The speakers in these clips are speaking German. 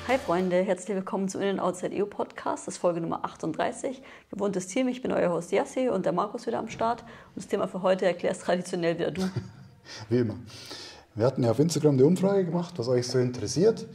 Hi Freunde, herzlich willkommen zum In- Outside EU Podcast, das ist Folge Nummer 38. Gewohntes Team, ich bin euer Host Yassi und der Markus wieder am Start. Und das Thema für heute erklärst traditionell wieder du. Wie immer. Wir hatten ja auf Instagram eine Umfrage gemacht, was euch so interessiert.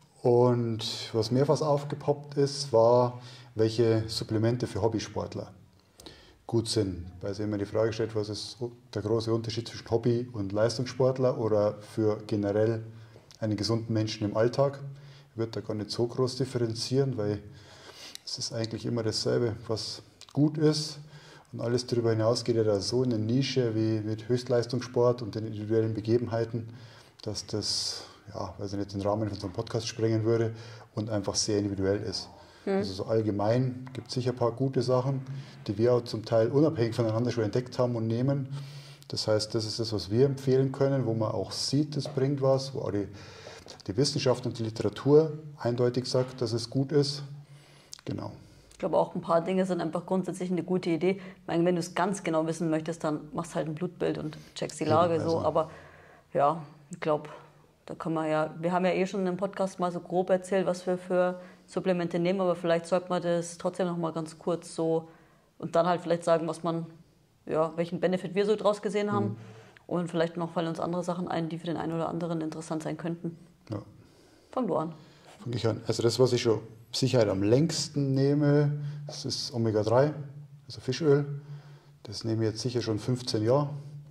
Und was mehrfach aufgepoppt ist, war, welche Supplemente für Hobbysportler gut sind. Weil sich immer die Frage stellt, was ist der große Unterschied zwischen Hobby- und Leistungssportler oder für generell einen gesunden Menschen im Alltag. Ich würde da gar nicht so groß differenzieren, weil es ist eigentlich immer dasselbe, was gut ist. Und alles darüber hinaus geht ja da so in eine Nische wie mit Höchstleistungssport und den individuellen Begebenheiten, dass das, ja, weil sie nicht den Rahmen von so einem Podcast sprengen würde und einfach sehr individuell ist. Also so allgemein gibt es sicher ein paar gute Sachen, die wir auch zum Teil unabhängig voneinander schon entdeckt haben und nehmen. Das heißt, das ist das, was wir empfehlen können, wo man auch sieht, das bringt was, wo auch die Wissenschaft und die Literatur eindeutig sagt, dass es gut ist. Genau. Ich glaube auch ein paar Dinge sind einfach grundsätzlich eine gute Idee. Ich meine, wenn du es ganz genau wissen möchtest, dann machst halt ein Blutbild und checkst die Lage so. Aber ja, ich glaube, da kann man ja, wir haben ja eh schon im Podcast mal so grob erzählt, was wir für Supplemente nehmen, aber vielleicht sollte man das trotzdem noch mal ganz kurz so und dann halt vielleicht sagen, was man, ja, welchen Benefit wir so draus gesehen haben und vielleicht noch fallen uns andere Sachen ein, die für den einen oder anderen interessant sein könnten. Ja. Fang du an. Fange ich an. Also das, was ich schon Sicherheit am längsten nehme, das ist Omega-3, also Fischöl. Das nehme ich jetzt sicher schon 15 Jahre.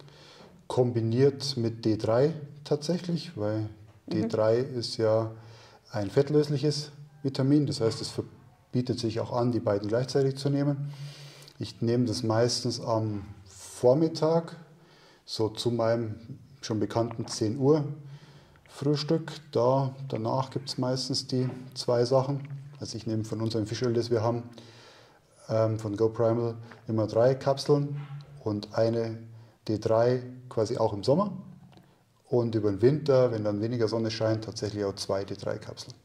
Kombiniert mit D3 tatsächlich, weil D3 ist ja ein fettlösliches Vitamin. Das heißt, es bietet sich auch an, die beiden gleichzeitig zu nehmen. Ich nehme das meistens am Vormittag, so zu meinem schon bekannten 10 Uhr Frühstück. Danach gibt es meistens die zwei Sachen. Also ich nehme von unserem Fischöl, das wir haben, von GoPrimal, immer 3 Kapseln und eine D3 quasi auch im Sommer. Und über den Winter, wenn dann weniger Sonne scheint, tatsächlich auch 2 D3-Kapseln.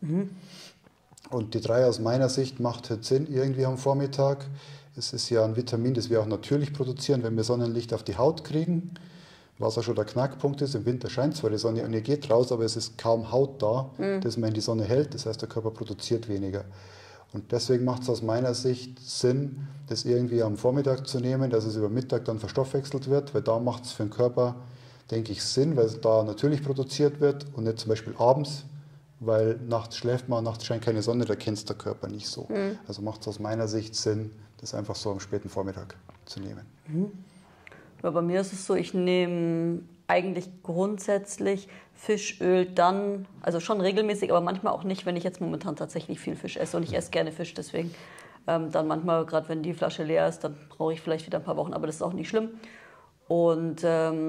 Und D3 aus meiner Sicht macht halt Sinn irgendwie am Vormittag. Es ist ja ein Vitamin, das wir auch natürlich produzieren, wenn wir Sonnenlicht auf die Haut kriegen. Was auch schon der Knackpunkt ist, im Winter scheint zwar die Sonne und ihr geht raus, aber es ist kaum Haut da, dass man in die Sonne hält. Das heißt, der Körper produziert weniger. Und deswegen macht es aus meiner Sicht Sinn, das irgendwie am Vormittag zu nehmen, dass es über Mittag dann verstoffwechselt wird, weil da macht es für den Körper, denke ich, Sinn, weil es da natürlich produziert wird und nicht zum Beispiel abends, weil nachts schläft man, nachts scheint keine Sonne, da kennt es der Körper nicht so. Also macht es aus meiner Sicht Sinn, das einfach so am späten Vormittag zu nehmen. Ja, bei mir ist es so, ich nehme eigentlich grundsätzlich Fischöl dann, also schon regelmäßig, aber manchmal auch nicht, wenn ich jetzt momentan tatsächlich viel Fisch esse und ich esse gerne Fisch, deswegen dann manchmal, gerade wenn die Flasche leer ist, dann brauche ich vielleicht wieder ein paar Wochen, aber das ist auch nicht schlimm. Und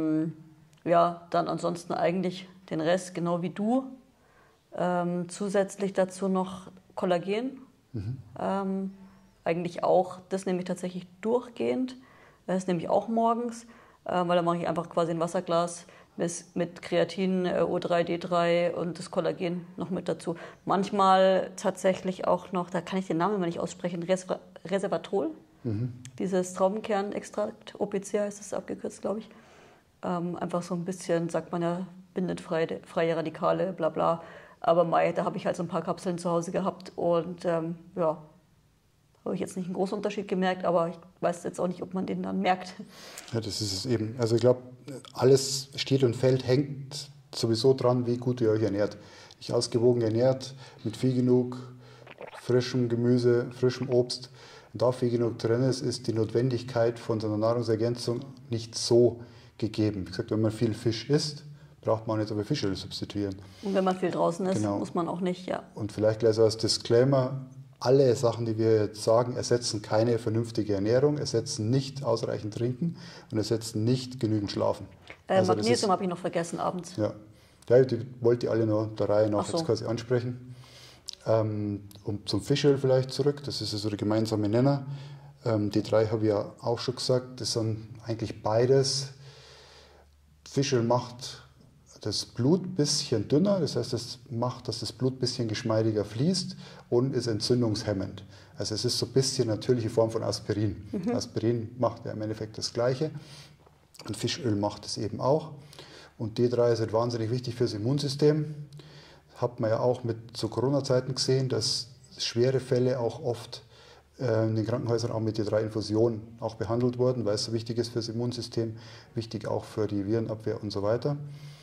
ja, dann ansonsten eigentlich den Rest, genau wie du. Zusätzlich dazu noch Kollagen. Eigentlich auch, das nehme ich tatsächlich durchgehend. Das nehme ich auch morgens, weil dann mache ich einfach quasi ein Wasserglas mit Kreatin, O3, D3 und das Kollagen noch mit dazu. Manchmal tatsächlich auch noch, da kann ich den Namen immer nicht aussprechen, Resveratrol. Dieses Traubenkernextrakt, OPC heißt es abgekürzt, glaube ich. Einfach so ein bisschen, sagt man ja, bindet freie Radikale, bla bla. Aber da habe ich halt so ein paar Kapseln zu Hause gehabt und ja, habe ich jetzt nicht einen großen Unterschied gemerkt, aber ich weiß jetzt auch nicht, ob man den dann merkt. Ja, das ist es eben. Also ich glaube, alles steht und fällt, hängt sowieso dran, wie gut ihr euch ernährt. Nicht ausgewogen ernährt, mit viel genug frischem Gemüse, frischem Obst. Und da viel genug drin ist die Notwendigkeit von so einer Nahrungsergänzung nicht so gegeben. Wie gesagt, wenn man viel Fisch isst, braucht man jetzt aber Fischöl substituieren. Und wenn man viel draußen ist, Genau. muss man auch nicht, ja. Und vielleicht gleich so als Disclaimer, alle Sachen, die wir jetzt sagen, ersetzen keine vernünftige Ernährung, ersetzen nicht ausreichend Trinken und ersetzen nicht genügend Schlafen. Also Magnesium habe ich noch vergessen abends. Ja, die wollte ich alle noch der Reihe nach Ach so. jetzt quasi ansprechen. Zum Fischöl vielleicht zurück, das ist so der gemeinsame Nenner. D3 habe ich ja auch schon gesagt, das sind eigentlich beides. Fischöl macht das Blut ein bisschen dünner, das heißt, es macht, dass das Blut ein bisschen geschmeidiger fließt und ist entzündungshemmend. Also es ist so ein bisschen natürliche Form von Aspirin. Aspirin macht ja im Endeffekt das Gleiche und Fischöl macht es eben auch. Und D3 ist halt wahnsinnig wichtig fürs Immunsystem. hat man ja auch mit zu Corona-Zeiten gesehen, dass schwere Fälle auch oft in den Krankenhäusern auch mit T3-Infusion auch behandelt wurden, weil es so wichtig ist für das Immunsystem, wichtig auch für die Virenabwehr und so weiter.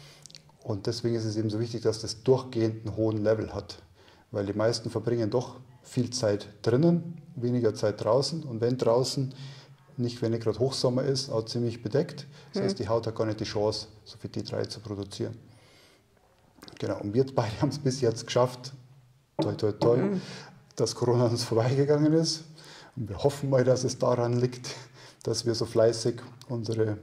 Und deswegen ist es eben so wichtig, dass das durchgehend einen hohen Level hat, weil die meisten verbringen doch viel Zeit drinnen, weniger Zeit draußen, und wenn draußen, nicht wenn nicht gerade Hochsommer ist, auch ziemlich bedeckt. Das heißt, die Haut hat gar nicht die Chance, so viel T3 zu produzieren. Genau, und wir beide haben es bis jetzt geschafft, toi toi toi, dass Corona an uns vorbeigegangen ist. Und wir hoffen mal, dass es daran liegt, dass wir so fleißig unsere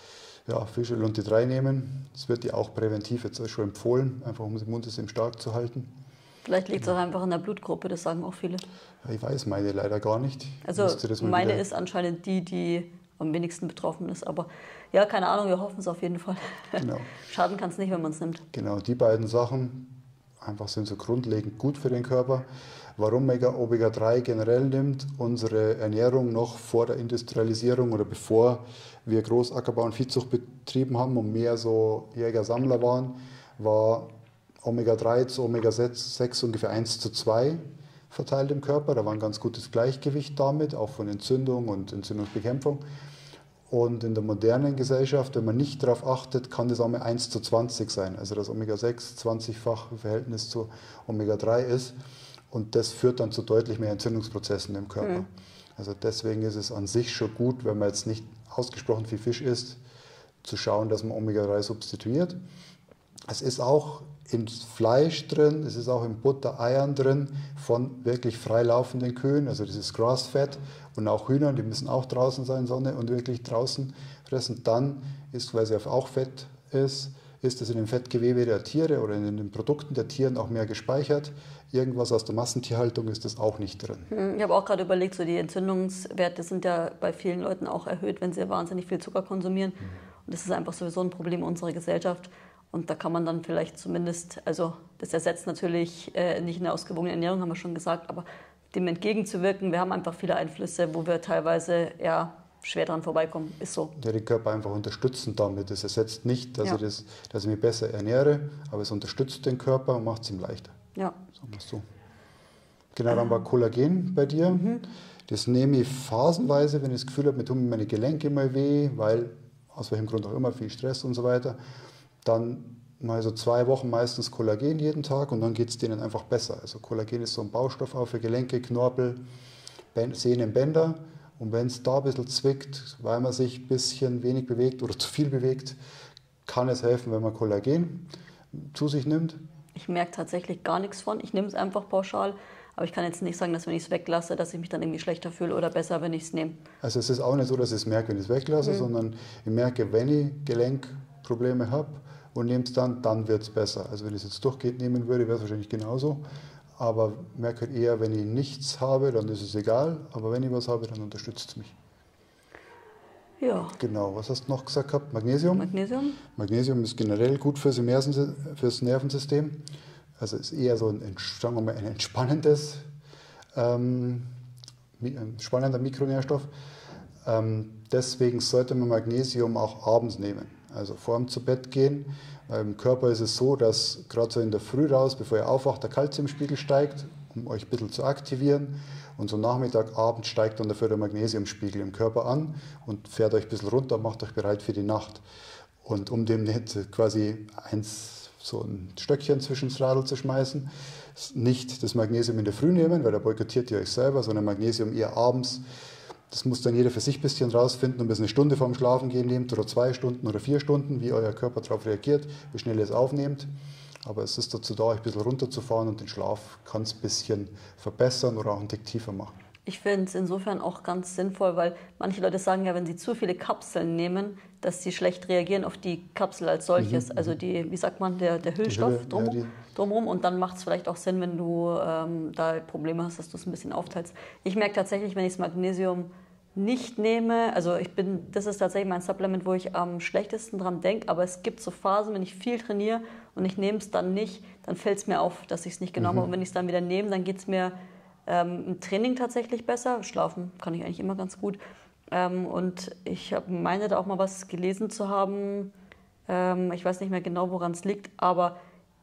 Fischöl und T3 nehmen. Das wird ja auch präventiv jetzt schon empfohlen, einfach um das Immunsystem stark zu halten. Vielleicht liegt es auch einfach in der Blutgruppe, das sagen auch viele. Ja, ich weiß meine leider gar nicht. Also meine ist anscheinend die am wenigsten betroffen ist. Aber ja, keine Ahnung, wir hoffen es auf jeden Fall. Genau. Schaden kann es nicht, wenn man es nimmt. Genau, die beiden Sachen einfach sind so grundlegend gut für den Körper. Warum Omega-3 generell nimmt, unsere Ernährung noch vor der Industrialisierung oder bevor wir Großackerbau und Viehzucht betrieben haben und mehr so Jäger-Sammler waren, war Omega-3 zu Omega-6 ungefähr 1:2 verteilt im Körper. Da war ein ganz gutes Gleichgewicht damit, auch von Entzündung und Entzündungsbekämpfung. Und in der modernen Gesellschaft, wenn man nicht darauf achtet, kann das auch mal 1:20 sein. Also das Omega-6 20-fach im Verhältnis zu Omega-3 ist. Und das führt dann zu deutlich mehr Entzündungsprozessen im Körper. Also deswegen ist es an sich schon gut, wenn man jetzt nicht ausgesprochen viel Fisch isst, zu schauen, dass man Omega-3 substituiert. Es ist auch in Fleisch drin, es ist auch in Butter, Eiern drin von wirklich freilaufenden Kühen, also das ist Grass-Fett, und auch Hühnern, die müssen auch draußen sein, Sonne, und wirklich draußen fressen. Dann ist, weil es auch Fett ist es in dem Fettgewebe der Tiere oder in den Produkten der Tiere auch mehr gespeichert. Irgendwas aus der Massentierhaltung ist das auch nicht drin. Ich habe auch gerade überlegt, so die Entzündungswerte sind ja bei vielen Leuten auch erhöht, wenn sie wahnsinnig viel Zucker konsumieren. Und das ist einfach sowieso ein Problem unserer Gesellschaft. Und da kann man dann vielleicht zumindest, also das ersetzt natürlich nicht eine ausgewogene Ernährung, haben wir schon gesagt, aber dem entgegenzuwirken, wir haben einfach viele Einflüsse, wo wir teilweise schwer dran vorbeikommen, ist so. Ja, den Körper einfach unterstützen damit. Das ersetzt nicht, dass ich mich besser ernähre, aber es unterstützt den Körper und macht es ihm leichter. Ja. Sagen wir es so. Genau, dann war Kollagen bei dir. Das nehme ich phasenweise, wenn ich das Gefühl habe, mir tun meine Gelenke mal weh, weil aus welchem Grund auch immer, viel Stress und so weiter. Dann mal so 2 Wochen meistens Kollagen jeden Tag und dann geht es denen einfach besser. Also Kollagen ist so ein Baustoff auch für Gelenke, Knorpel, Sehnen, Bänder. Und wenn es da ein bisschen zwickt, weil man sich ein bisschen wenig bewegt oder zu viel bewegt, kann es helfen, wenn man Kollagen zu sich nimmt. Ich merke tatsächlich gar nichts von. Ich nehme es einfach pauschal. Aber ich kann jetzt nicht sagen, dass wenn ich es weglasse, dass ich mich dann irgendwie schlechter fühle oder besser, wenn ich es nehme. Also es ist auch nicht so, dass ich es merke, wenn ich es weglasse, sondern ich merke, wenn ich Gelenkprobleme habe und nehme es dann wird es besser. Also wenn ich es jetzt durchgehend nehmen würde, wäre es wahrscheinlich genauso. Aber ich merke halt eher, wenn ich nichts habe, dann ist es egal. Aber wenn ich was habe, dann unterstützt es mich. Ja. Genau, was hast du noch gesagt gehabt? Magnesium? Magnesium ist generell gut fürs Nervensystem. Also ist eher so ein entspannendes, spannender Mikronährstoff. Deswegen sollte man Magnesium auch abends nehmen, also vor dem Zu-Bett-Gehen. Im Körper ist es so, dass gerade so in der Früh raus, bevor ihr aufwacht, der Kalziumspiegel steigt, um euch ein bisschen zu aktivieren. Und so Nachmittag, Abend steigt dann dafür der Magnesiumspiegel im Körper an und fährt euch ein bisschen runter, macht euch bereit für die Nacht. Und um dem nicht quasi so ein Stöckchen zwischen das Radl zu schmeißen, nicht das Magnesium in der Früh nehmen, weil da boykottiert ihr euch selber, sondern Magnesium eher abends. Das muss dann jeder für sich ein bisschen rausfinden, ob ihr es eine Stunde vorm Schlafengehen nehmt oder 2 Stunden oder 4 Stunden, wie euer Körper darauf reagiert, wie schnell ihr es aufnehmt. Aber es ist dazu da, euch ein bisschen runterzufahren und den Schlaf kann es ein bisschen verbessern oder auch einen Tick tiefer machen. Ich finde es insofern auch ganz sinnvoll, weil manche Leute sagen ja, wenn sie zu viele Kapseln nehmen, dass sie schlecht reagieren auf die Kapsel als solches. Also die, wie sagt man, der Hüllstoff drumherum. Und dann macht es vielleicht auch Sinn, wenn du da Probleme hast, dass du es ein bisschen aufteilst. Ich merke tatsächlich, wenn ich das Magnesium nicht nehme, das ist tatsächlich mein Supplement, wo ich am schlechtesten dran denke, aber es gibt so Phasen, wenn ich viel trainiere und ich nehme es dann nicht, dann fällt es mir auf, dass ich es nicht genommen habe. Und wenn ich es dann wieder nehme, dann geht es mir im Training tatsächlich besser. Schlafen kann ich eigentlich immer ganz gut. Und ich meine da auch mal was gelesen zu haben. Ich weiß nicht mehr genau, woran es liegt, aber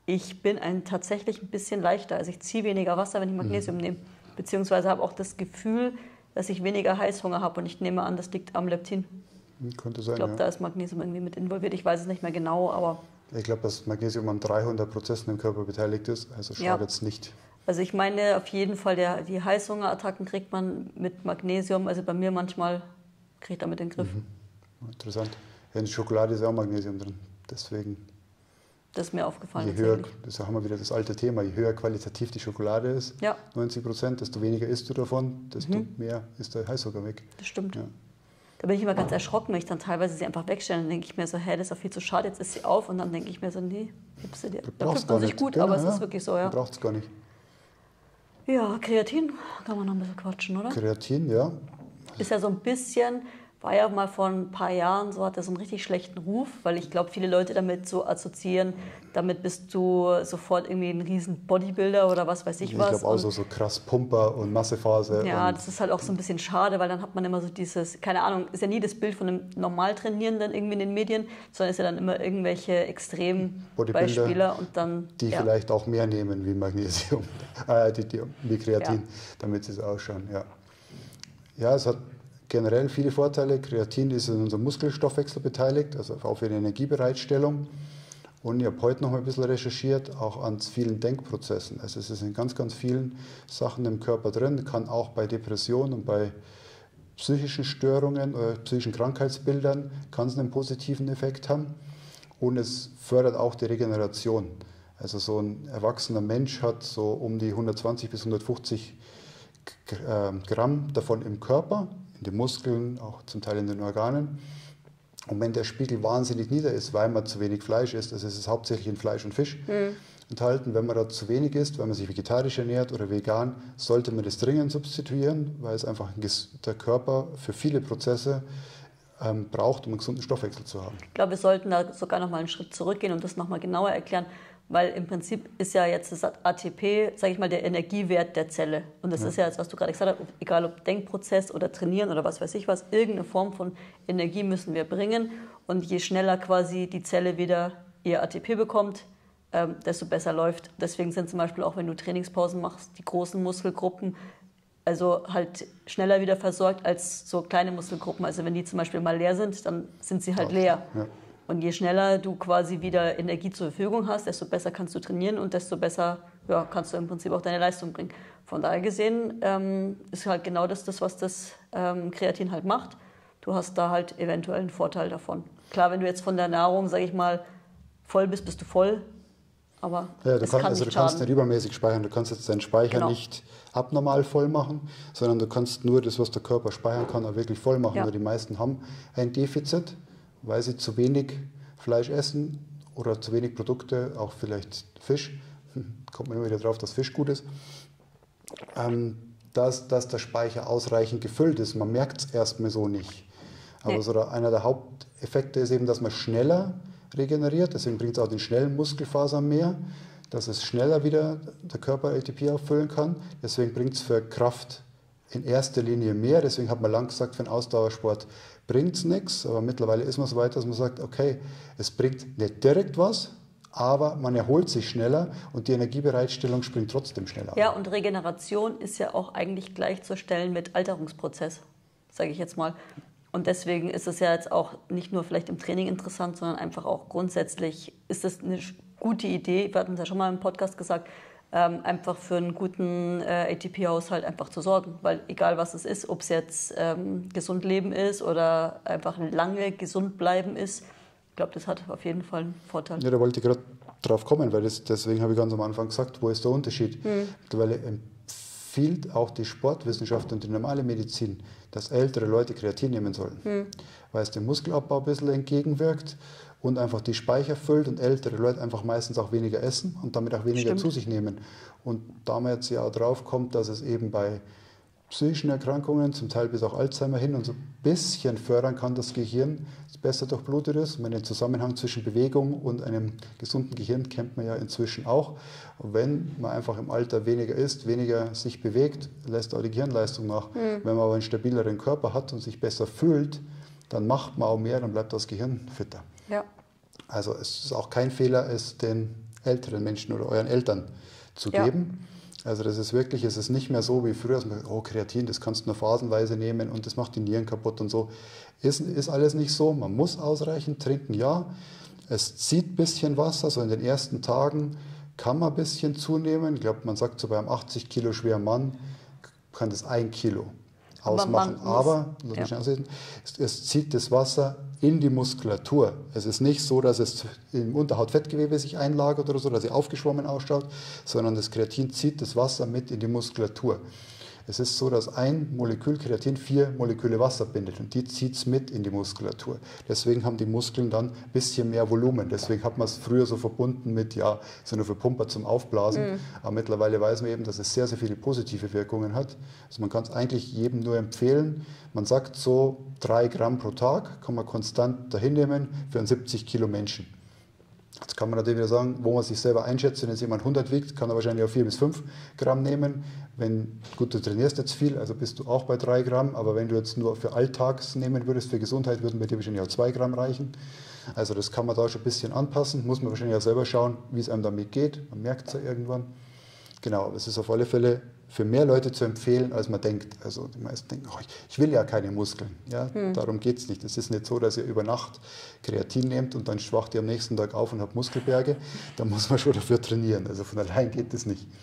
ich bin tatsächlich ein bisschen leichter. Also ich ziehe weniger Wasser, wenn ich Magnesium nehme. Beziehungsweise habe auch das Gefühl, dass ich weniger Heißhunger habe. Und ich nehme an, das liegt am Leptin. Könnte sein, ich glaube, da ist Magnesium irgendwie mit involviert. Ich weiß es nicht mehr genau, aber... Ich glaube, dass Magnesium an 300 Prozessen im Körper beteiligt ist, also schadet es nicht. Also ich meine auf jeden Fall, die Heißhungerattacken kriegt man mit Magnesium. Also bei mir manchmal kriege ich damit den Griff. Interessant. Ja, in Schokolade ist auch Magnesium drin, deswegen... Das ist mir aufgefallen. Je höher, das haben wir wieder das alte Thema, je höher qualitativ die Schokolade ist, 90%, desto weniger isst du davon, desto mehr ist der Heißhunger weg. Das stimmt. Ja. Da bin ich immer ganz erschrocken, wenn ich dann teilweise sie einfach wegstelle. Dann denke ich mir so, das ist doch viel zu schade, jetzt ist sie auf. Und dann denke ich mir so, nee, gibst du dir. Da fühlt man sich gut, aber es ist wirklich so, ja. Du brauchst es gar nicht. Ja, Kreatin, kann man noch ein bisschen quatschen, oder? Kreatin, ja. Ist ja so ein bisschen... War ja mal vor ein paar Jahren so, hat er so einen richtig schlechten Ruf, weil ich glaube, viele Leute damit so assoziieren, damit bist du sofort irgendwie ein riesen Bodybuilder oder was weiß ich was. Ich glaube auch so krass Pumper und Massephase. Ja, das ist halt auch so ein bisschen schade, weil dann hat man immer so dieses, keine Ahnung, ist ja nie das Bild von einem normal Trainierenden irgendwie in den Medien, sondern ist ja dann immer irgendwelche Extrembeispieler und dann... Die vielleicht auch mehr nehmen wie Magnesium, wie Kreatin, damit sie es ausschauen, ja. Ja, es hat generell viele Vorteile. Kreatin ist in unserem Muskelstoffwechsel beteiligt, also auch für die Energiebereitstellung. Und ich habe heute noch mal ein bisschen recherchiert, auch an vielen Denkprozessen. Also es ist in ganz, ganz vielen Sachen im Körper drin, kann auch bei Depressionen und bei psychischen Störungen oder psychischen Krankheitsbildern kann es einen positiven Effekt haben. Und es fördert auch die Regeneration. Also so ein erwachsener Mensch hat so um die 120 bis 150 Gramm davon im Körper, in den Muskeln, auch zum Teil in den Organen. Und wenn der Spiegel wahnsinnig nieder ist, weil man zu wenig Fleisch isst, also es ist hauptsächlich in Fleisch und Fisch enthalten, wenn man da zu wenig isst, wenn man sich vegetarisch ernährt oder vegan, sollte man das dringend substituieren, weil es einfach der Körper für viele Prozesse braucht, um einen gesunden Stoffwechsel zu haben. Ich glaube, wir sollten da sogar noch mal einen Schritt zurückgehen und das noch mal genauer erklären, weil im Prinzip ist ja jetzt das ATP, sage ich mal, der Energiewert der Zelle. Und das ist ja jetzt, was du gerade gesagt hast, egal ob Denkprozess oder Trainieren oder was weiß ich was, irgendeine Form von Energie müssen wir bringen. Und je schneller quasi die Zelle wieder ihr ATP bekommt, desto besser läuft. Deswegen sind zum Beispiel auch, wenn du Trainingspausen machst, die großen Muskelgruppen also halt schneller wieder versorgt als so kleine Muskelgruppen. Also wenn die zum Beispiel mal leer sind, dann sind sie halt leer. Ja. Und je schneller du quasi wieder Energie zur Verfügung hast, desto besser kannst du trainieren und desto besser kannst du im Prinzip auch deine Leistung bringen. Von daher gesehen ist halt genau das was das Kreatin halt macht. Du hast da halt eventuell einen Vorteil davon. Klar, wenn du jetzt von der Nahrung, sage ich mal, voll bist, bist du voll. Aber ja, du kannst nicht übermäßig speichern. Du kannst jetzt deinen Speicher nicht abnormal voll machen, sondern du kannst nur das, was der Körper speichern kann, auch wirklich voll machen. Ja. Weil die meisten haben ein Defizit, weil sie zu wenig Fleisch essen oder zu wenig Produkte, auch vielleicht Fisch. Kommt man immer wieder drauf, dass Fisch gut ist. Dass der Speicher ausreichend gefüllt ist. Man merkt es erstmal so nicht. Aber so einer der Haupteffekte ist eben, dass man schneller regeneriert. Deswegen bringt es auch den schnellen Muskelfasern mehr, dass es schneller wieder der Körper ATP auffüllen kann. Deswegen bringt es für Kraft in erster Linie mehr. Deswegen hat man lang gesagt, für einen Ausdauersport bringt es nichts. Aber mittlerweile ist man so weit, dass man sagt, okay, es bringt nicht direkt was, aber man erholt sich schneller und die Energiebereitstellung springt trotzdem schneller. Ja, und Regeneration ist ja auch eigentlich gleichzustellen mit Alterungsprozess, sage ich jetzt mal. Und deswegen ist es ja jetzt auch nicht nur vielleicht im Training interessant, sondern einfach auch grundsätzlich ist es eine gute Idee, wir hatten es ja schon mal im Podcast gesagt, einfach für einen guten ATP-Haushalt einfach zu sorgen. Weil egal was es ist, ob es jetzt gesund leben ist oder einfach lange gesund bleiben ist, ich glaube, das hat auf jeden Fall einen Vorteil. Ja, da wollte ich gerade drauf kommen, weil deswegen habe ich ganz am Anfang gesagt, wo ist der Unterschied? Mittlerweile empfiehlt auch die Sportwissenschaft und die normale Medizin, dass ältere Leute Kreatin nehmen sollen, weil es dem Muskelabbau ein bisschen entgegenwirkt und einfach die Speicher füllt und ältere Leute einfach meistens auch weniger essen und damit auch weniger zu sich nehmen. Und da man jetzt ja auch drauf kommt, dass es eben bei psychischen Erkrankungen, zum Teil bis auch Alzheimer hin und so ein bisschen fördern kann, das Gehirn besser durchblutet ist. Und den Zusammenhang zwischen Bewegung und einem gesunden Gehirn kennt man ja inzwischen auch. Und wenn man einfach im Alter weniger isst, weniger sich bewegt, lässt auch die Gehirnleistung nach. Wenn man aber einen stabileren Körper hat und sich besser fühlt, dann macht man auch mehr, dann bleibt das Gehirn fitter. Ja. Also es ist auch kein Fehler, es den älteren Menschen oder euren Eltern zu geben. Also das ist wirklich, es ist nicht mehr so wie früher, dass man, oh, Kreatin, das kannst du nur phasenweise nehmen und das macht die Nieren kaputt und so. Ist alles nicht so. Man muss ausreichend trinken, ja. Es zieht ein bisschen Wasser, so in den ersten Tagen kann man ein bisschen zunehmen. Ich glaube, man sagt so bei einem 80 Kilo schweren Mann kann das 1 Kilo ausmachen. Aber es zieht das Wasser in die Muskulatur. Es ist nicht so, dass es im Unterhautfettgewebe sich einlagert oder so, dass sie aufgeschwommen ausschaut, sondern das Kreatin zieht das Wasser mit in die Muskulatur. Es ist so, dass ein Molekül Kreatin 4 Moleküle Wasser bindet und die zieht es mit in die Muskulatur. Deswegen haben die Muskeln dann ein bisschen mehr Volumen. Deswegen hat man es früher so verbunden mit, ja, so nur für Pumper zum Aufblasen. Aber mittlerweile weiß man eben, dass es sehr, sehr viele positive Wirkungen hat. Also man kann es eigentlich jedem nur empfehlen. Man sagt so 3 Gramm pro Tag kann man konstant dahin nehmen für einen 70 Kilo Menschen. Jetzt kann man natürlich wieder sagen, wo man sich selber einschätzt. Wenn jetzt jemand 100 wiegt, kann er wahrscheinlich auch 4 bis 5 Gramm nehmen. Gut, du trainierst jetzt viel, also bist du auch bei 3 Gramm. Aber wenn du jetzt nur für Alltags nehmen würdest, für Gesundheit, würden bei dir wahrscheinlich auch 2 Gramm reichen. Also das kann man da schon ein bisschen anpassen. Muss man wahrscheinlich auch selber schauen, wie es einem damit geht. Man merkt es ja irgendwann. Genau, aber es ist auf alle Fälle für mehr Leute zu empfehlen, als man denkt. Also die meisten denken, oh, ich will ja keine Muskeln. Ja, darum geht es nicht. Es ist nicht so, dass ihr über Nacht Kreatin nehmt und dann schwacht ihr am nächsten Tag auf und habt Muskelberge. Da muss man schon dafür trainieren. Also von allein geht das nicht.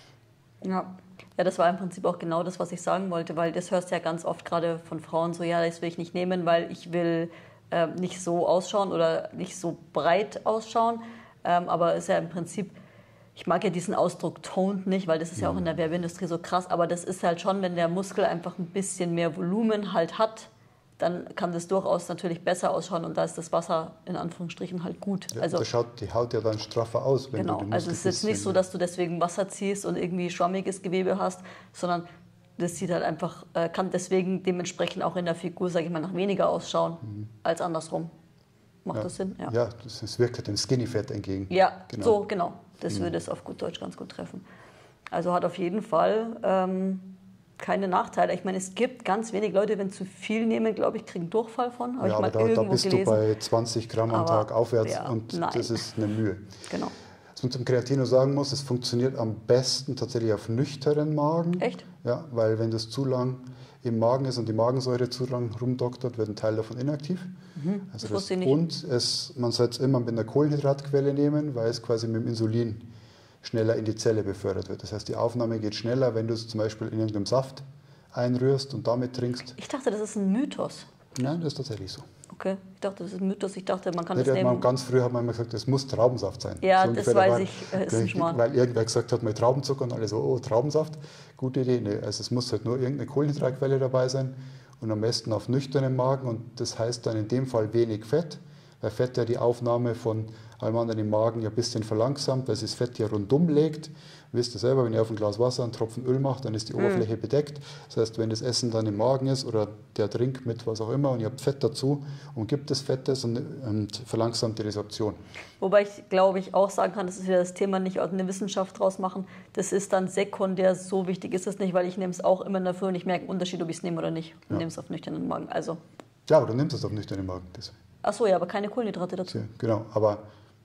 Ja. Ja, das war im Prinzip auch genau das, was ich sagen wollte, weil das hörst du ja ganz oft gerade von Frauen so, ja, das will ich nicht nehmen, weil ich will nicht so ausschauen oder nicht so breit ausschauen. Aber es ist ja im Prinzip, ich mag ja diesen Ausdruck toned nicht, weil das ist ja auch in der Werbeindustrie so krass, aber das ist halt schon, wenn der Muskel einfach ein bisschen mehr Volumen halt hat, dann kann das durchaus natürlich besser ausschauen und da ist das Wasser in Anführungsstrichen halt gut. Ja, also da schaut die Haut ja dann straffer aus. Wenn genau, du den also es ist jetzt nicht so, dass du deswegen Wasser ziehst und irgendwie schwammiges Gewebe hast, sondern das sieht halt einfach, kann deswegen dementsprechend auch in der Figur, sage ich mal, noch weniger ausschauen als andersrum. Macht das Sinn? Ja, das wirkt dem Skinny Fat entgegen. Ja, genau. So, genau. Das würde es auf gut Deutsch ganz gut treffen. Also hat auf jeden Fall keine Nachteile. Ich meine, es gibt ganz wenig Leute, wenn zu viel nehmen, glaube ich, kriegen Durchfall von. Ja, aber da bist du bei 20 Gramm am Tag aufwärts und das ist eine Mühe. Genau. Was man zum Kreatin nur sagen muss, es funktioniert am besten tatsächlich auf nüchternen Magen. Echt? Ja, weil wenn das zu lang im Magen ist und die Magensäure zu lang rumdoktert, wird ein Teil davon inaktiv. Also das wusste ich nicht. Und man soll es immer mit einer Kohlenhydratquelle nehmen, weil es quasi mit dem Insulin schneller in die Zelle befördert wird. Das heißt, die Aufnahme geht schneller, wenn du es zum Beispiel in irgendeinem Saft einrührst und damit trinkst. Ich dachte, das ist ein Mythos. Nein, das ist tatsächlich so. Okay, ich dachte, das ist ein Mythos. Ich dachte, man kann das nehmen. Ganz früh hat man immer gesagt, das muss Traubensaft sein. Ja, so das weiß ich, ist ein Schmarrn. Weil irgendwer gesagt hat, mit Traubenzucker und alle so, oh, Traubensaft, gute Idee. Nee, also es muss halt nur irgendeine Kohlenhydratquelle dabei sein und am besten auf nüchternem Magen und das heißt dann in dem Fall wenig Fett, weil Fett ja die Aufnahme von allem anderen im Magen ja ein bisschen verlangsamt, weil sich das Fett ja rundum legt. Wisst ihr selber, wenn ihr auf ein Glas Wasser einen Tropfen Öl macht, dann ist die Oberfläche bedeckt. Das heißt, wenn das Essen dann im Magen ist oder der Drink mit was auch immer und ihr habt Fett dazu, umgibt das Fett das und verlangsamt die Resorption. Wobei ich, glaube ich, auch sagen kann, das ist wieder das Thema, nicht aus einer Wissenschaft draus machen. Das ist dann sekundär, so wichtig ist es nicht, weil ich nehme es auch immer dafür und ich merke einen Unterschied, ob ich es nehme oder nicht. Und nehme es auf nüchternen Magen. Also. Ja, aber du nimmst es auf nüchternen Magen. Ach so, ja, aber keine Kohlenhydrate dazu. Ja, genau, aber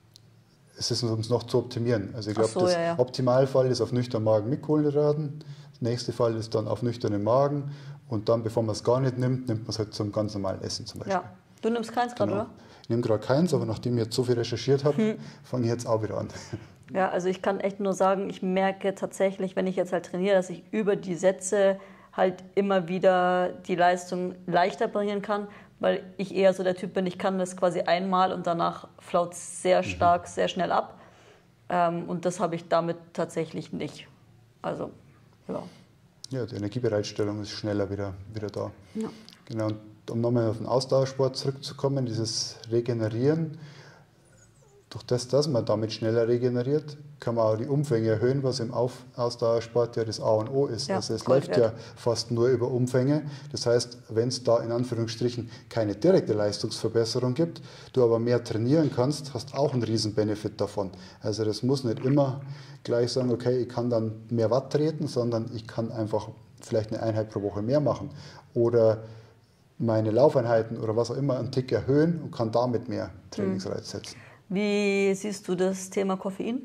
es ist, um es noch zu optimieren. Also ich glaube, der Optimalfall ist auf nüchternen Magen mit Kohlenhydraten. Der nächste Fall ist dann auf nüchternen Magen. Und dann, bevor man es gar nicht nimmt, nimmt man es halt zum ganz normalen Essen zum Beispiel. Ja, du nimmst keins gerade, oder? Ich nehme gerade keins, aber nachdem ich jetzt so viel recherchiert habe, fange ich jetzt auch wieder an. Ja, also ich kann echt nur sagen, ich merke tatsächlich, wenn ich jetzt halt trainiere, dass ich über die Sätze halt immer wieder die Leistung leichter bringen kann, weil ich eher so der Typ bin, ich kann das quasi einmal und danach flaut es sehr stark, sehr schnell ab. Und das habe ich damit tatsächlich nicht. Also, ja. Ja, die Energiebereitstellung ist schneller wieder da. Ja. Genau, und um nochmal auf den Ausdauersport zurückzukommen, dieses Regenerieren, durch das, dass man damit schneller regeneriert, kann man auch die Umfänge erhöhen, was im Ausdauersport ja das A und O ist. Ja, also es läuft ja fast nur über Umfänge. Das heißt, wenn es da in Anführungsstrichen keine direkte Leistungsverbesserung gibt, du aber mehr trainieren kannst, hast auch einen riesen Benefit davon. Also das muss nicht immer gleich sagen, okay, ich kann dann mehr Watt treten, sondern ich kann einfach vielleicht eine Einheit pro Woche mehr machen oder meine Laufeinheiten oder was auch immer einen Tick erhöhen und kann damit mehr Trainingsreiz setzen. Wie siehst du das Thema Koffein?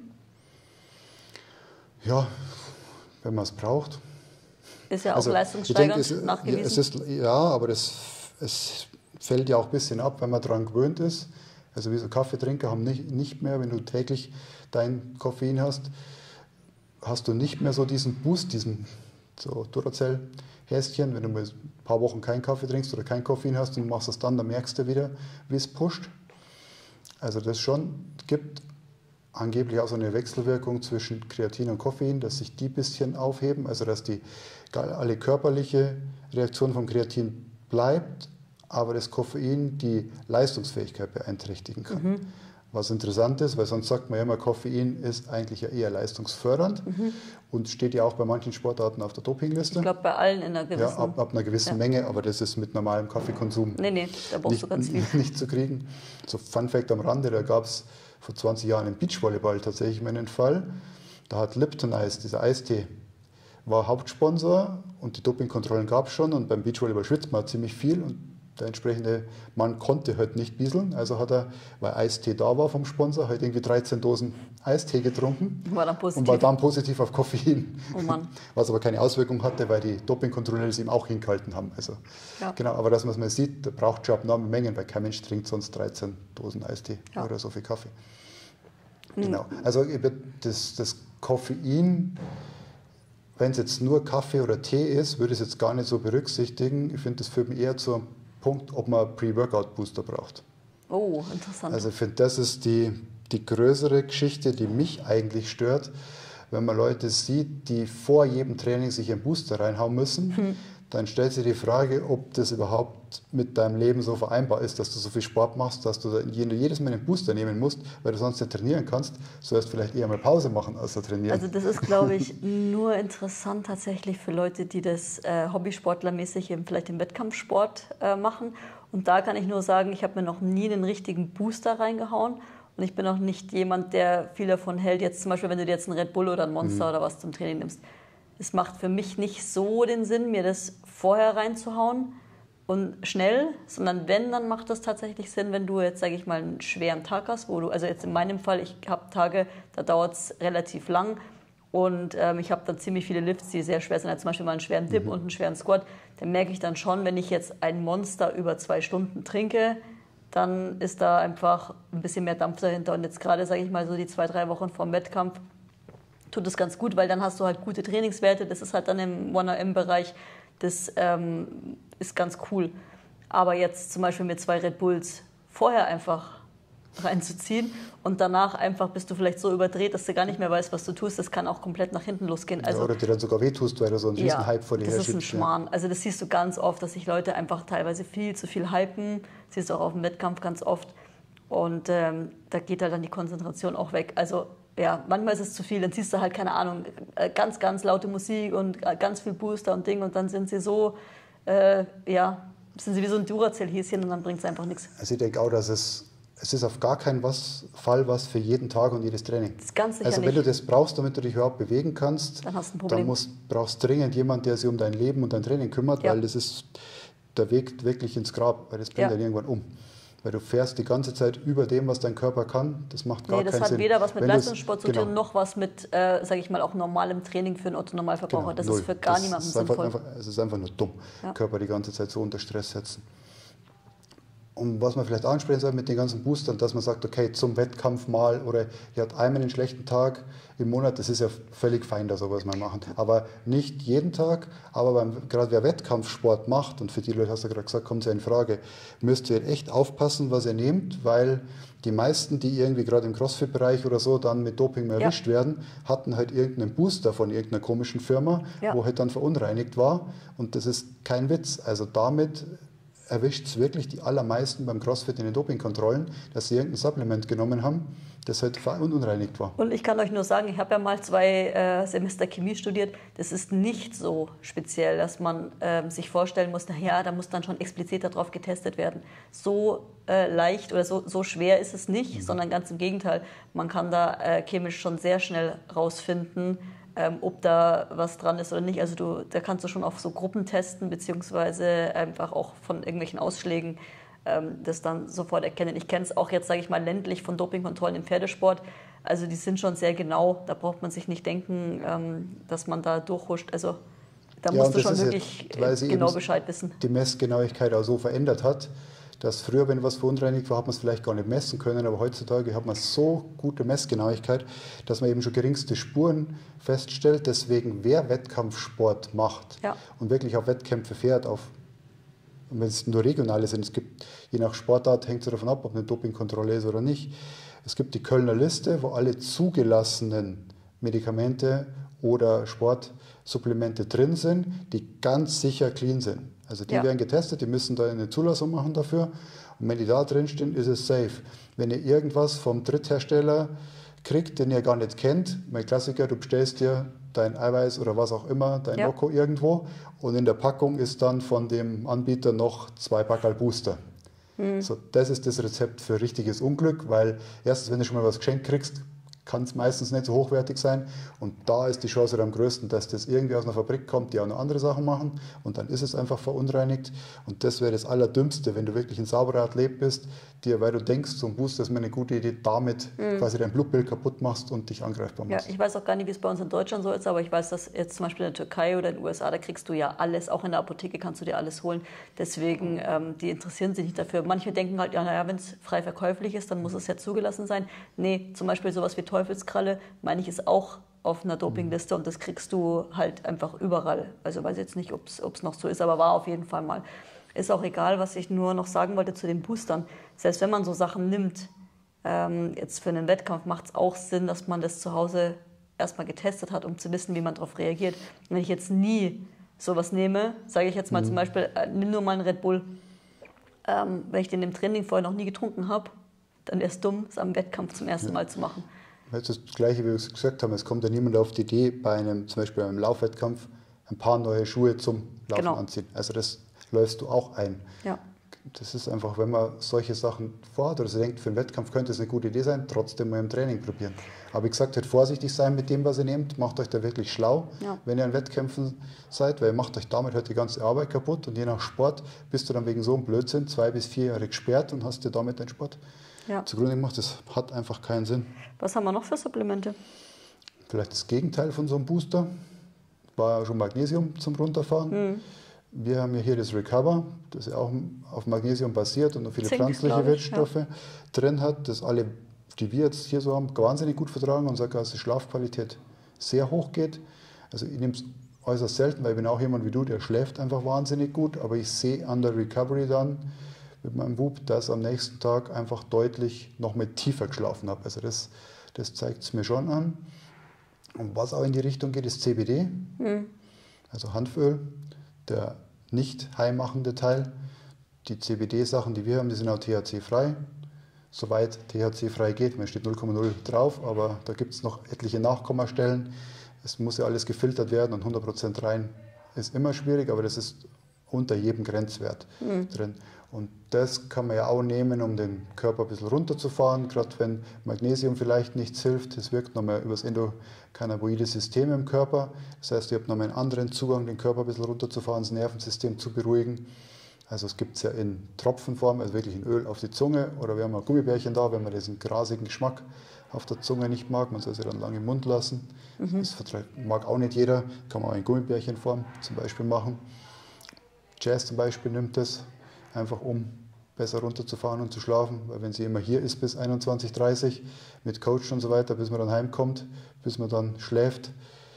Ja, wenn man es braucht. Ist ja auch Also, leistungssteigernd ich denke, nachgewiesen. ja, aber es fällt ja auch ein bisschen ab, wenn man daran gewöhnt ist. Also wie so Kaffeetrinker haben nicht mehr, wenn du täglich dein Koffein hast, hast du nicht mehr so diesen Boost, diesen so Duracell-Häschen. Wenn du mal ein paar Wochen keinen Kaffee trinkst oder kein Koffein hast und machst das dann merkst du wieder, wie es pusht. Also das schon gibt angeblich auch so eine Wechselwirkung zwischen Kreatin und Koffein, dass sich die ein bisschen aufheben, also dass alle körperliche Reaktion vom Kreatin bleibt, aber das Koffein die Leistungsfähigkeit beeinträchtigen kann. Was interessant ist, weil sonst sagt man ja immer, Koffein ist eigentlich ja eher leistungsfördernd und steht ja auch bei manchen Sportarten auf der Dopingliste. Ich glaube, bei allen in einer gewissen... Ja, ab einer gewissen Menge, aber das ist mit normalem Kaffeekonsum Nee, da brauchst du ganz viel. nicht zu kriegen. So Fun Fact am Rande, da gab es vor 20 Jahren im Beachvolleyball tatsächlich mal einen Fall. Da hat Lipton Ice, dieser Eistee, war Hauptsponsor und die Dopingkontrollen gab es schon und beim Beachvolleyball schwitzt man ziemlich viel und der entsprechende Mann konnte halt nicht bieseln, also hat er, weil Eistee da war vom Sponsor, halt irgendwie 13 Dosen Eistee getrunken War dann positiv. und war dann positiv auf Koffein. Oh Mann. Was aber keine Auswirkung hatte, weil die Dopingkontrolleure es ihm auch hingehalten haben. Also, Ja. Genau, aber dass man es mal sieht, da braucht schon abnorme Mengen, weil kein Mensch trinkt sonst 13 Dosen Eistee oder so viel Kaffee. Genau, also das Koffein, wenn es jetzt nur Kaffee oder Tee ist, würde ich es jetzt gar nicht so berücksichtigen. Ich finde, das führt mich eher zum Punkt, ob man Pre-Workout-Booster braucht. Oh, interessant. Also ich finde, das ist die größere Geschichte, die mich eigentlich stört. Wenn man Leute sieht, die vor jedem Training sich einen Booster reinhauen müssen, dann stellt sich die Frage, ob das überhaupt mit deinem Leben so vereinbar ist, dass du so viel Sport machst, dass du jedes Mal einen Booster nehmen musst, weil du sonst nicht trainieren kannst. Sollst vielleicht eher mal Pause machen, als zu trainieren. Also das ist, glaube ich, nur interessant tatsächlich für Leute, die das hobbysportlermäßig eben vielleicht im Wettkampfsport machen. Und da kann ich nur sagen, ich habe mir noch nie einen richtigen Booster reingehauen. Und ich bin auch nicht jemand, der viel davon hält. Jetzt zum Beispiel, wenn du dir jetzt einen Red Bull oder ein Monster oder was zum Training nimmst. Es macht für mich nicht so den Sinn, mir das vorher reinzuhauen und schnell, sondern wenn, dann macht das tatsächlich Sinn, wenn du jetzt, sage ich mal, einen schweren Tag hast, wo du, also jetzt in meinem Fall, ich habe Tage, da dauert es relativ lang und ich habe dann ziemlich viele Lifts, die sehr schwer sind, also zum Beispiel mal einen schweren Dip und einen schweren Squat, dann merke ich dann schon, wenn ich jetzt ein Monster über 2 Stunden trinke, dann ist da einfach ein bisschen mehr Dampf dahinter und jetzt gerade, sage ich mal, so die 2-3 Wochen vorm Wettkampf, tut es ganz gut, weil dann hast du halt gute Trainingswerte, das ist halt dann im 1RM-Bereich, das ist ganz cool. Aber jetzt zum Beispiel mit 2 Red Bulls vorher einfach reinzuziehen und danach einfach bist du vielleicht so überdreht, dass du gar nicht mehr weißt, was du tust, das kann auch komplett nach hinten losgehen. Also, ja, oder dir dann sogar wehtust, weil du so einen riesen Hype vor dir her das ist ein schiebst, Schmarrn. Also das siehst du ganz oft, dass sich Leute einfach teilweise viel zu viel hypen, das siehst du auch auf dem Wettkampf ganz oft und da geht halt dann die Konzentration auch weg. Also ja, manchmal ist es zu viel, dann siehst du halt, keine Ahnung, ganz, ganz laute Musik und ganz viel Booster und Ding und dann sind sie so, sind sie wie so ein Duracell-Häschen und dann bringt es einfach nichts. Also ich denke auch, dass es ist auf gar keinen Fall was für jeden Tag und jedes Training. Das ist ganz sicher also wenn nicht. du das brauchst, damit du dich überhaupt bewegen kannst, dann hast du ein Problem. Dann brauchst dringend jemand, der sich um dein Leben und dein Training kümmert, weil das ist der Weg wirklich ins Grab, weil das bringt dann irgendwann um. Weil du fährst die ganze Zeit über dem, was dein Körper kann. Das macht gar keinen Sinn. Das hat weder was mit Leistungssport zu tun, noch was mit, sage ich mal, auch normalem Training für einen Otto-Normalverbraucher. Das ist für gar niemanden sinnvoll. Es ist einfach nur dumm, Körper die ganze Zeit so unter Stress setzen. Und was man vielleicht ansprechen soll mit den ganzen Boostern, dass man sagt, okay, zum Wettkampf mal oder ihr habt einmal einen schlechten Tag im Monat, das ist ja völlig fein, da sowas mal machen. Aber nicht jeden Tag, aber gerade wer Wettkampfsport macht, und für die Leute hast du gerade gesagt, kommt es ja in Frage, müsst ihr echt aufpassen, was ihr nehmt, weil die meisten, die irgendwie gerade im CrossFit-Bereich oder so dann mit Doping mehr erwischt werden, hatten halt irgendeinen Booster von irgendeiner komischen Firma, wo halt dann verunreinigt war. Und das ist kein Witz. Also damit erwischt es wirklich die allermeisten beim CrossFit in den Dopingkontrollen, dass sie irgendein Supplement genommen haben, das halt verunreinigt war. Und ich kann euch nur sagen, ich habe ja mal 2 Semester Chemie studiert. Das ist nicht so speziell, dass man sich vorstellen muss, naja, da muss dann schon explizit darauf getestet werden. So leicht oder so schwer ist es nicht, sondern ganz im Gegenteil. Man kann da chemisch schon sehr schnell rausfinden, ob da was dran ist oder nicht. Also da kannst du schon auf so Gruppen testen, beziehungsweise einfach auch von irgendwelchen Ausschlägen das dann sofort erkennen. Ich kenne es auch jetzt, sage ich mal, ländlich von Dopingkontrollen im Pferdesport. Also die sind schon sehr genau. Da braucht man sich nicht denken, dass man da durchhuscht. Also da musst du schon wirklich genau Bescheid wissen. Die Messgenauigkeit auch so verändert hat, dass früher, wenn was verunreinigt war, hat man es vielleicht gar nicht messen können, aber heutzutage hat man so gute Messgenauigkeit, dass man eben schon geringste Spuren feststellt. Deswegen, wer Wettkampfsport macht und wirklich auf Wettkämpfe fährt, und wenn es nur regionale sind, es gibt, je nach Sportart hängt es davon ab, ob eine Dopingkontrolle ist oder nicht. Es gibt die Kölner Liste, wo alle zugelassenen Medikamente oder Sportsupplemente drin sind, die ganz sicher clean sind. Also die werden getestet, die müssen da eine Zulassung machen dafür. Und wenn die da drin stehen, ist es safe. Wenn ihr irgendwas vom Dritthersteller kriegt, den ihr gar nicht kennt, mein Klassiker, du bestellst dir dein Eiweiß oder was auch immer, dein Loco irgendwo und in der Packung ist dann von dem Anbieter noch 2 Packerl Booster. So, das ist das Rezept für richtiges Unglück, weil erstens, wenn du schon mal was geschenkt kriegst, kann es meistens nicht so hochwertig sein und da ist die Chance am größten, dass das irgendwie aus einer Fabrik kommt, die auch noch andere Sachen machen und dann ist es einfach verunreinigt und das wäre das Allerdümmste, wenn du wirklich ein sauberer Athlet bist, dir, weil du denkst, so ein Booster ist mir eine gute Idee, damit quasi dein Blutbild kaputt machst und dich angreifbar machst. Ja, ich weiß auch gar nicht, wie es bei uns in Deutschland so ist, aber ich weiß, dass jetzt zum Beispiel in der Türkei oder in den USA, da kriegst du ja alles, auch in der Apotheke kannst du dir alles holen, deswegen, die interessieren sich nicht dafür. Manche denken halt, ja, naja, wenn es frei verkäuflich ist, dann muss es ja zugelassen sein. Nee, zum Beispiel sowas wie Teufelskralle, meine ich, ist auch auf einer Dopingliste und das kriegst du halt einfach überall. Also weiß jetzt nicht, ob es noch so ist, aber war auf jeden Fall mal. Ist auch egal, was ich nur noch sagen wollte zu den Boostern. Selbst wenn man so Sachen nimmt, jetzt für einen Wettkampf macht es auch Sinn, dass man das zu Hause erstmal getestet hat, um zu wissen, wie man darauf reagiert. Wenn ich jetzt nie sowas nehme, sage ich jetzt mal zum Beispiel, nimm nur mal einen Red Bull. Wenn ich den im Training vorher noch nie getrunken habe, dann wäre es dumm, es am Wettkampf zum ersten Mal zu machen. Das ist das Gleiche, wie wir es gesagt haben. Es kommt ja niemand auf die Idee, zum Beispiel beim Laufwettkampf ein paar neue Schuhe zum Laufen anziehen. Also das läufst du auch ein. Ja. Das ist einfach, wenn man solche Sachen vorhat oder so denkt, für einen Wettkampf könnte es eine gute Idee sein, trotzdem mal im Training probieren. Aber wie gesagt, halt vorsichtig sein mit dem, was ihr nehmt. Macht euch da wirklich schlau, wenn ihr an Wettkämpfen seid, weil ihr macht euch damit halt die ganze Arbeit kaputt und je nach Sport bist du dann wegen so einem Blödsinn 2 bis 4 Jahre gesperrt und hast dir damit deinen Sport zugrunde gemacht. Das hat einfach keinen Sinn. Was haben wir noch für Supplemente? Vielleicht das Gegenteil von so einem Booster. War schon Magnesium zum Runterfahren. Wir haben ja hier das Recover, das ja auch auf Magnesium basiert und noch viele Zink, pflanzliche Wirkstoffe drin hat, das alle, die wir jetzt hier so haben, wahnsinnig gut vertragen und sogar, dass die Schlafqualität sehr hoch geht. Also ich nehme es äußerst selten, weil ich bin auch jemand wie du, der schläft einfach wahnsinnig gut, aber ich sehe an der Recovery dann mit meinem Bub, dass ich am nächsten Tag einfach deutlich noch mit tiefer geschlafen habe. Also das zeigt es mir schon an. Und was auch in die Richtung geht, ist CBD, also Hanföl. Der nicht high-machende Teil. Die CBD-Sachen, die wir haben, die sind auch THC-frei. Soweit THC-frei geht, man steht 0,0 drauf, aber da gibt es noch etliche Nachkommastellen. Es muss ja alles gefiltert werden und 100% rein ist immer schwierig, aber das ist unter jedem Grenzwert drin. Und das kann man ja auch nehmen, um den Körper ein bisschen runterzufahren, gerade wenn Magnesium vielleicht nichts hilft. Es wirkt nochmal über das endokannabinoide System im Körper. Das heißt, ihr habt nochmal einen anderen Zugang, den Körper ein bisschen runterzufahren, das Nervensystem zu beruhigen. Also es gibt es ja in Tropfenform, also wirklich in Öl auf die Zunge. Oder wir haben ein Gummibärchen da, wenn man diesen grasigen Geschmack auf der Zunge nicht mag. Man soll sie dann lange im Mund lassen. Das mag auch nicht jeder. Kann man auch in Gummibärchenform zum Beispiel machen. Jazz zum Beispiel nimmt das, einfach um besser runterzufahren und zu schlafen. Weil wenn sie immer hier ist bis 21:30 mit Coach und so weiter, bis man dann heimkommt, bis man dann schläft,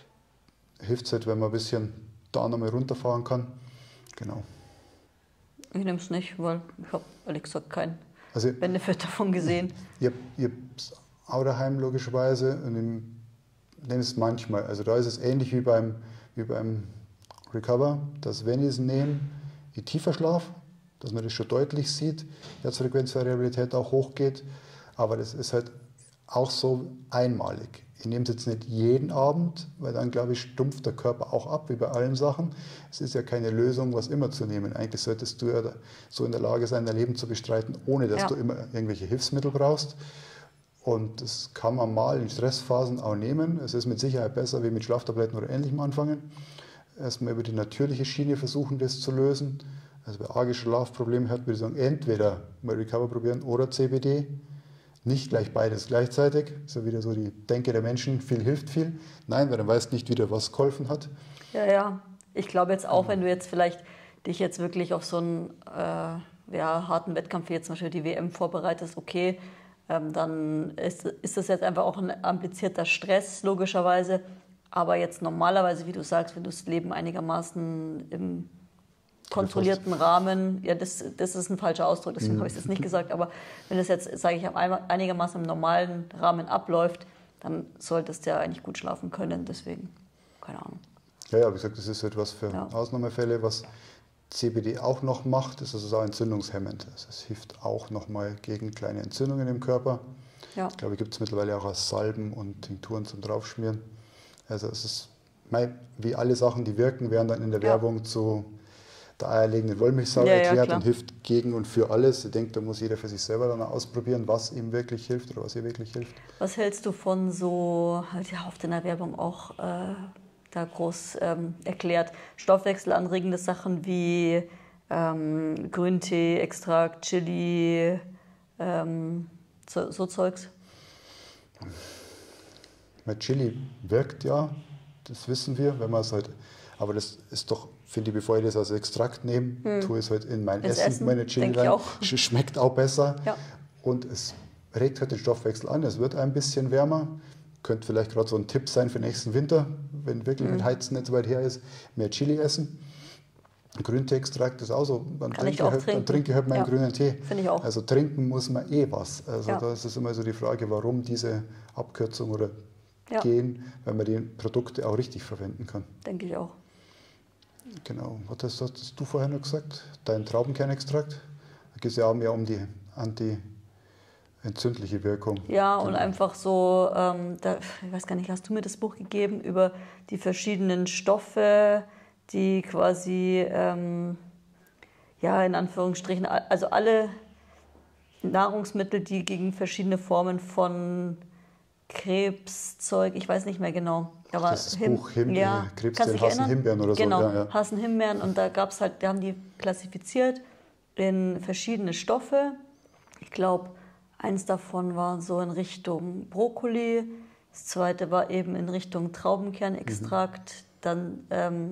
hilft es halt, wenn man ein bisschen da nochmal runterfahren kann. Genau. Ich nehme es nicht, weil ich habe ehrlich gesagt keinen Benefit davon gesehen. Ich habe es auch daheim logischerweise und ich nehme es manchmal. Also da ist es ähnlich wie beim Recover, dass wenn ich es nehme, ich tiefer schlafe, dass man das schon deutlich sieht, Herzfrequenzvariabilität auch hochgeht, aber das ist halt auch so einmalig. Ich nehme es jetzt nicht jeden Abend, weil dann, glaube ich, stumpft der Körper auch ab, wie bei allen Sachen. Es ist ja keine Lösung, was immer zu nehmen. Eigentlich solltest du ja so in der Lage sein, dein Leben zu bestreiten, ohne dass du immer irgendwelche Hilfsmittel brauchst. Und das kann man mal in Stressphasen auch nehmen. Es ist mit Sicherheit besser, wie mit Schlaftabletten oder Ähnlichem anfangen. Erstmal über die natürliche Schiene versuchen, das zu lösen. Also wer arge Schlafprobleme hat, würde ich sagen, entweder mal Recover probieren oder CBD. Nicht gleich beides gleichzeitig. Das ist ja wieder so die Denke der Menschen, viel hilft viel. Nein, weil dann weißt du nicht wieder, was geholfen hat. Ja, ja. Ich glaube jetzt auch, wenn du jetzt vielleicht dich jetzt wirklich auf so einen harten Wettkampf wie jetzt zum Beispiel die WM vorbereitest, okay, dann ist das jetzt einfach auch ein amplizierter Stress, logischerweise. Aber jetzt normalerweise, wie du sagst, wenn du das Leben einigermaßen im kontrollierten Rahmen, ja, das ist ein falscher Ausdruck, deswegen habe ich es jetzt nicht gesagt, aber wenn es jetzt, sage ich, einigermaßen im normalen Rahmen abläuft, dann solltest du ja eigentlich gut schlafen können, deswegen, keine Ahnung. Ja, wie gesagt, das ist etwas für Ausnahmefälle. Was CBD auch noch macht, ist also auch entzündungshemmend. Also es hilft auch nochmal gegen kleine Entzündungen im Körper. Ja. Ich glaube, gibt es mittlerweile auch als Salben und Tinkturen zum Draufschmieren. Also es ist, wie alle Sachen, die wirken, werden dann in der Werbung zu der eierlegenden Wollmilchsau erklärt und hilft gegen und für alles. Ich denke, da muss jeder für sich selber dann ausprobieren, was ihm wirklich hilft oder was ihr wirklich hilft. Was hältst du von so, ja, oft in der Werbung auch da groß erklärt, stoffwechselanregende Sachen wie Grüntee, Extrakt, Chili, so Zeugs? Mit Chili wirkt ja, das wissen wir, wenn man es halt, aber das ist doch, finde ich, bevor ich das als Extrakt nehme, tue ich es halt in mein Essen, meine Chili rein. Schmeckt auch besser und es regt halt den Stoffwechsel an, es wird ein bisschen wärmer. Könnte vielleicht gerade so ein Tipp sein für nächsten Winter, wenn wirklich mit Heizen nicht so weit her ist, mehr Chili essen. Grünteeextrakt ist auch so, dann trinke ich halt meinen grünen Tee. Finde ich auch. Also trinken muss man was. Also da ist es immer so die Frage, warum diese Abkürzung oder gehen, weil man die Produkte auch richtig verwenden kann. Denke ich auch. Genau. Was hast du vorher noch gesagt? Dein Traubenkernextrakt? Da geht es ja auch mehr um die entzündliche Wirkung. Ja, und einfach so, ich weiß gar nicht, hast du mir das Buch gegeben über die verschiedenen Stoffe, die quasi, in Anführungsstrichen, also alle Nahrungsmittel, die gegen verschiedene Formen von Krebszeug, ich weiß nicht mehr genau. Aber das Buch Krebszellen, Hassenhimbeeren oder so. Genau, Hassenhimbeeren, und da gab es halt, da haben die klassifiziert in verschiedene Stoffe. Ich glaube, eins davon war so in Richtung Brokkoli, das zweite war eben in Richtung Traubenkernextrakt, dann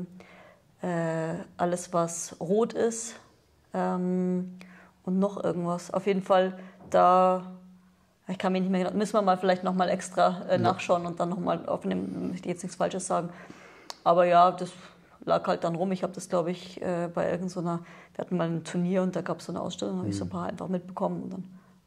alles, was rot ist und noch irgendwas. Auf jeden Fall, ich kann mich nicht mehr genau, müssen wir mal vielleicht nochmal extra nachschauen und dann nochmal aufnehmen, ich möchte jetzt nichts Falsches sagen. Aber ja, das lag halt dann rum. Ich habe das, glaube ich, bei wir hatten mal ein Turnier und da gab es so eine Ausstellung, habe ich so ein paar einfach mitbekommen und dann,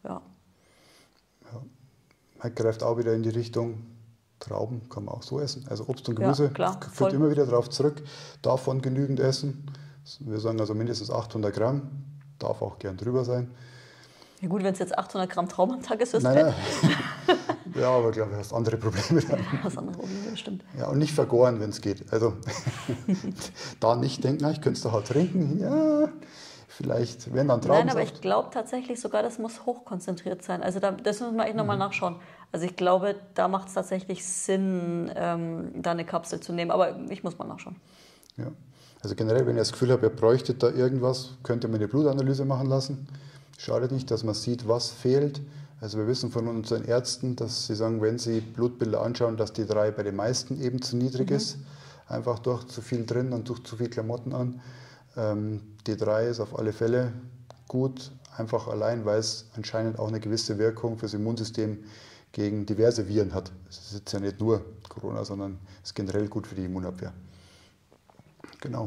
Man greift auch wieder in die Richtung, Trauben kann man auch so essen. Also Obst und Gemüse führt immer wieder darauf zurück, davon genügend essen. Wir sagen also mindestens 800 Gramm, darf auch gern drüber sein. Ja gut, wenn es jetzt 800 Gramm Trauben am Tag ist, ist Nein. Ja, aber ich glaube, du hast andere Probleme dann. Ja, hast andere Probleme, stimmt. Ja, und nicht vergoren, wenn es geht. Also da nicht denken, ich könnte es doch auch trinken. Ja, vielleicht, wenn dann Trauben. Nein, aber ich glaube tatsächlich sogar, das muss hochkonzentriert sein. Also das müssen wir echt nochmal nachschauen. Also ich glaube, da macht es tatsächlich Sinn, da eine Kapsel zu nehmen. Aber ich muss mal nachschauen. Ja, also generell, wenn ihr das Gefühl habt, ihr bräuchtet da irgendwas, könnt ihr mir eine Blutanalyse machen lassen. Schadet nicht, dass man sieht, was fehlt. Also wir wissen von unseren Ärzten, dass sie sagen, wenn sie Blutbilder anschauen, dass die 3 bei den meisten eben zu niedrig ist. Einfach durch zu viel drin und durch zu viel Klamotten an. Die 3 ist auf alle Fälle gut, einfach allein, weil es anscheinend auch eine gewisse Wirkung fürs Immunsystem gegen diverse Viren hat. Es ist jetzt ja nicht nur Corona, sondern es ist generell gut für die Immunabwehr. Genau.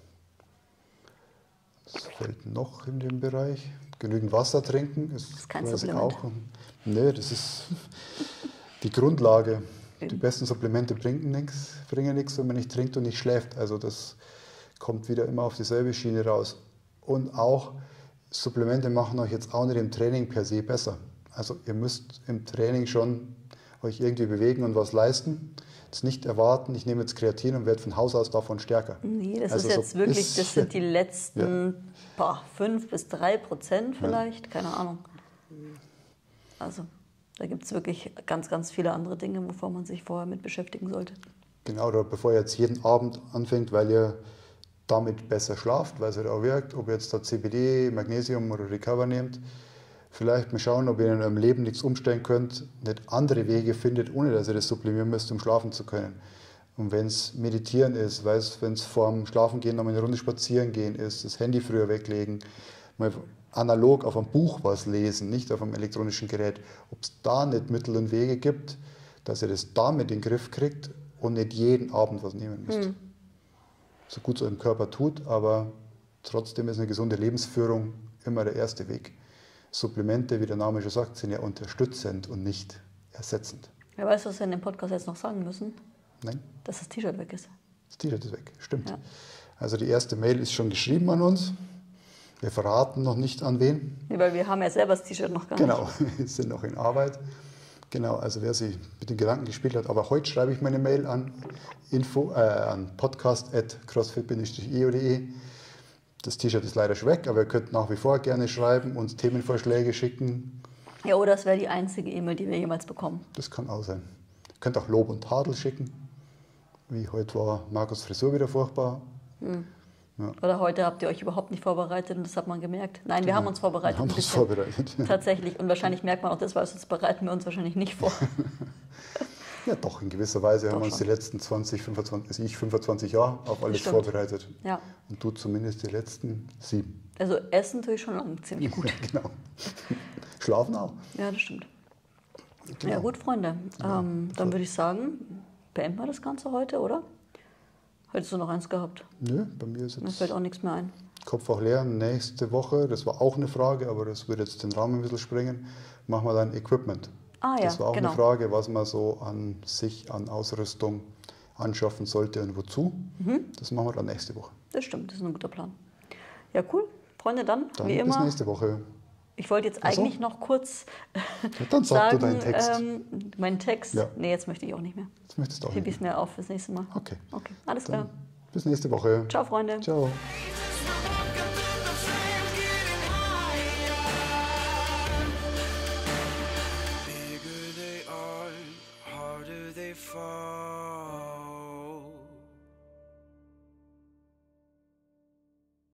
Was fällt noch in dem Bereich? Genügend Wasser trinken ist kein Supplement. Nee, das ist die Grundlage. Die besten Supplemente bringen nichts, wenn man nicht trinkt und nicht schläft. Also das kommt wieder immer auf dieselbe Schiene raus. Und auch Supplemente machen euch jetzt auch nicht im Training per se besser. Also ihr müsst im Training schon euch irgendwie bewegen und was leisten. Jetzt nicht erwarten, ich nehme jetzt Kreatin und werde von Haus aus davon stärker. Nee, das ist jetzt wirklich, das sind die letzten 5-3% vielleicht, keine Ahnung. Also da gibt es wirklich ganz, ganz viele andere Dinge, wovon man sich vorher mit beschäftigen sollte. Genau, oder bevor ihr jetzt jeden Abend anfängt, weil ihr damit besser schlaft, weil es halt auch wirkt, ob ihr jetzt da CBD, Magnesium oder Recover nehmt. Vielleicht mal schauen, ob ihr in eurem Leben nichts umstellen könnt, nicht andere Wege findet, ohne dass ihr das sublimieren müsst, um schlafen zu können. Und wenn es Meditieren ist, wenn es vorm Schlafengehen noch mal eine Runde spazieren gehen ist, das Handy früher weglegen, mal analog auf einem Buch was lesen, nicht auf einem elektronischen Gerät, ob es da nicht Mittel und Wege gibt, dass ihr das damit in den Griff kriegt und nicht jeden Abend was nehmen müsst. So gut es eurem Körper tut, aber trotzdem ist eine gesunde Lebensführung immer der erste Weg. Supplemente, wie der Name schon sagt, sind ja unterstützend und nicht ersetzend. Wer weiß, was wir in dem Podcast jetzt noch sagen müssen? Nein? Dass das T-Shirt weg ist. Das T-Shirt ist weg, stimmt. Ja. Also die erste Mail ist schon geschrieben an uns. Wir verraten noch nicht an wen. Nee, weil wir haben ja selber das T-Shirt noch gar nicht. Genau, wir sind noch in Arbeit. Genau, also wer sich mit den Gedanken gespielt hat, aber heute schreibe ich meine Mail an podcast@crossfit-io.de. Das T-Shirt ist leider schon weg, aber ihr könnt nach wie vor gerne schreiben, uns Themenvorschläge schicken. Ja, oder es wäre die einzige E-Mail, die wir jemals bekommen. Das kann auch sein. Ihr könnt auch Lob und Tadel schicken. Wie heute war Markus' Frisur wieder furchtbar. Ja. Oder heute habt ihr euch überhaupt nicht vorbereitet und das hat man gemerkt. Nein, wir haben uns vorbereitet. Wir haben uns vorbereitet. Tatsächlich. Und wahrscheinlich merkt man auch das, weil sonst bereiten wir uns wahrscheinlich nicht vor. Ja, doch, in gewisser Weise Doch haben wir uns schon. die letzten 25 Jahre auf alles Stimmt. vorbereitet. Ja. Und du zumindest die letzten 7. Also essen tue ich schon lange ziemlich gut. Genau. Schlafen auch. Ja, das stimmt. Genau. Ja gut, Freunde. Dann würde ich sagen, beenden wir das Ganze heute, oder? Hättest du noch eins gehabt? Nö, bei mir ist Mir jetzt fällt auch nichts mehr ein. Kopf auch leer. Nächste Woche, das war auch eine Frage, aber das würde jetzt den Rahmen ein bisschen sprengen, machen wir dann Equipment. Ah ja, Das war auch genau. eine Frage, was man so an sich, an Ausrüstung anschaffen sollte und wozu. Das machen wir dann nächste Woche. Das stimmt, das ist ein guter Plan. Ja, cool. Freunde, dann Dann wie bis immer. nächste Woche. Ich wollte jetzt Ach so. eigentlich noch kurz Ja, dann sag sagen, du deinen Text. Meinen Text. Ja. Nee, jetzt möchte ich auch nicht mehr. Das möchtest du auch Heb nicht. ich es mir auf fürs nächste Mal. Okay. Okay, alles Dann klar. bis nächste Woche. Ciao, Freunde. Ciao. Bigger they are, harder they fall.